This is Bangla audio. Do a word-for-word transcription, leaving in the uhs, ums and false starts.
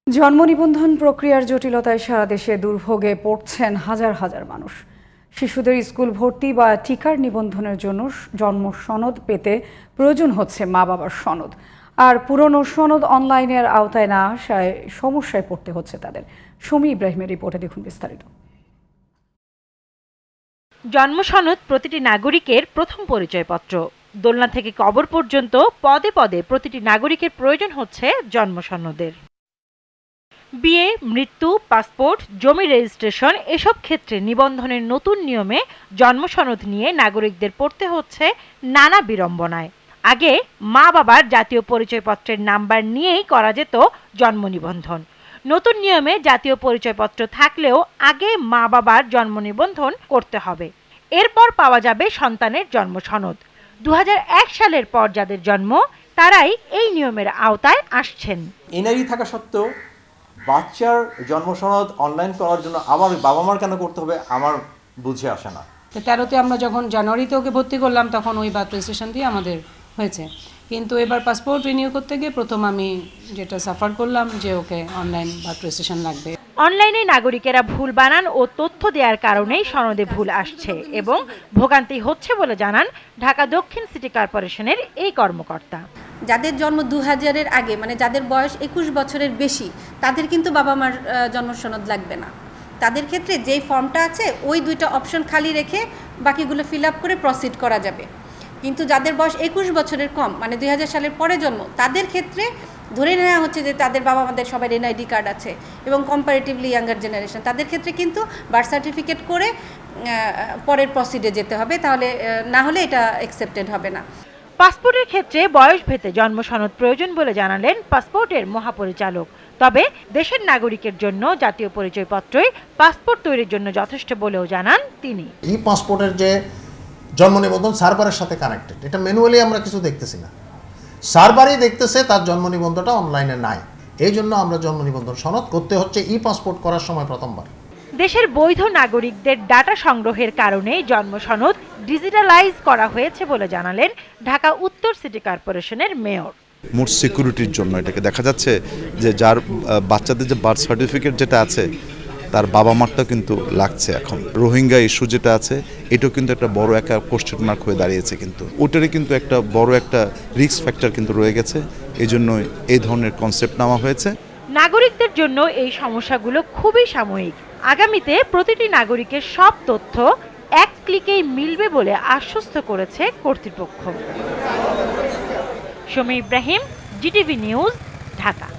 জন্ম নিবন্ধন প্রক্রিয়ার জটিলতায় সারা দেশে দুর্ভোগে পড়ছেন হাজার হাজার মানুষ। শিশুদের স্কুল ভর্তি বা টিকার নিবন্ধনের জন্য জন্ম সনদ পেতে প্রয়োজন হচ্ছে মা বাবার সনদ, আর পুরনো সনদ অনলাইনের আওতায় না আসায় সমস্যায় পড়তে হচ্ছে তাদের। শমী ইব্রাহিমের রিপোর্টে দেখুন বিস্তারিত। জন্ম সনদ প্রতিটি নাগরিকের প্রথম পরিচয়পত্র। দোলনা থেকে কবর পর্যন্ত পদে পদে প্রতিটি নাগরিকের প্রয়োজন হচ্ছে জন্ম সনদের। বিয়ে, মৃত্যু, পাসপোর্ট, জমি রেজিস্ট্রেশন এসব ক্ষেত্রে নিবন্ধনের নতুন নিয়মে জন্ম সনদ নিয়ে নাগরিকদের পড়তে হচ্ছে নানা বিড়ম্বনায়। আগে মা বাবার জাতীয় পরিচয়পত্রের নাম্বার নিয়েই করা যেত জন্ম নিবন্ধন। নতুন নিয়মে জাতীয় পরিচয়পত্র থাকলেও আগে মা বাবার জন্ম নিবন্ধন করতে হবে, এরপর পাওয়া যাবে সন্তানের জন্ম সনদ। দু হাজার এক সালের পর যাদের জন্ম তারাই এই নিয়মের আওতায় আসছেন। এনআইডি থাকা সত্ত্বেও বাচ্চার জন্ম সনদ অনলাইন করার জন্য আবার বাবা মার কেন করতে হবে আমার বুঝে আসে না। তেরোতে আমরা যখন জানুয়ারিতে ওকে ভর্তি করলাম তখন ওই বার্থ রেজিস্ট্রেশন দিয়ে আমাদের হয়েছে, কিন্তু এবার পাসপোর্ট রিনিউ করতে গিয়ে প্রথম আমি যেটা সাফার করলাম যে ওকে অনলাইন বার্থ রেজিস্ট্রেশন লাগবে। অনলাইনে নাগরিকেরা ভুল বানান ও তথ্য দেওয়ার কারণেই সনদে ভুল আসছে এবং ভোগান্তি হচ্ছে বলে জানান ঢাকা দক্ষিণ সিটি কর্পোরেশনের এই কর্মকর্তা। যাদের জন্ম দু হাজারের আগে, মানে যাদের বয়স একুশ বছরের বেশি, তাদের কিন্তু বাবা মার জন্ম সনদ লাগবে না। তাদের ক্ষেত্রে যেই ফর্মটা আছে ওই দুইটা অপশন খালি রেখে বাকিগুলো ফিল আপ করে প্রসিড করা যাবে। কিন্তু যাদের বয়স একুশ বছরের কম, মানে দুই হাজার সালের পরে জন্ম, তাদের ক্ষেত্রে ধরে নেওয়া হচ্ছে যে তাদের বাবা মাদের সবাই এনআইডি কার্ড আছে এবং কম্পারেটিভলি ইয়াঙ্গার জেনারেশন, তাদের ক্ষেত্রে কিন্তু বার্থ সার্টিফিকেট করে পরের প্রসিডে যেতে হবে, তাহলে না হলে এটা অ্যাকসেপ্টেড হবে না। পাসপোর্টের ক্ষেত্রে বয়স ভেদে জন্ম সনদ প্রয়োজন বলে জানালেন পাসপোর্টের মহাপরিচালক। তবে দেশের নাগরিকের জন্য জাতীয় পরিচয়পত্রই পাসপোর্ট তৈরির জন্য যথেষ্ট বলেও জানান তিনি। ই পাসপোর্টের যে জন্ম নিবন্ধন সার্ভারের সাথে কানেক্টেড, এটা ম্যানুয়ালি আমরা কিছু দেখতেছি না, সার্ভারই দেখতেছে তার জন্ম নিবন্ধনটা অনলাইনে নাই। এই জন্য আমরা জন্ম নিবন্ধন সনদ করতে হচ্ছে ই পাসপোর্ট করার সময় প্রথমবার। দেশের বৈধ নাগরিকদের ডাটা সংগ্রহের কারণে জন্ম সনদ ডিজিটালাইজ করা হয়েছে বলে জানালেন ঢাকা উত্তর সিটি কর্পোরেশনের মেয়র। মোর সিকিউরিটির জন্য এটাকে দেখা যাচ্ছে যে যার বাচ্চাদের যে বার্থ সার্টিফিকেট যেটা আছে তার বাবা মারটা কিন্তু লাগছে। এখন রোহিঙ্গা ইস্যু যেটা আছে এটাও কিন্তু একটা বড় একটা কোশ্চেন মার্ক হয়ে দাঁড়িয়েছে, কিন্তু ওটারই কিন্তু একটা বড় একটা রিস্ক ফ্যাক্টর কিন্তু রয়ে গেছে। এই জন্যই এই ধরনের কনসেপ্ট নেওয়া হয়েছে। নাগরিকদের জন্য এই সমস্যাগুলো খুবই সাময়িক। আগামীতে প্রতিটি নাগরিকের সব তথ্য এক ক্লিকেই মিলবে বলে আশ্বস্ত করেছে কর্তৃপক্ষ। Shami Ibrahim, GTV news, Dhaka.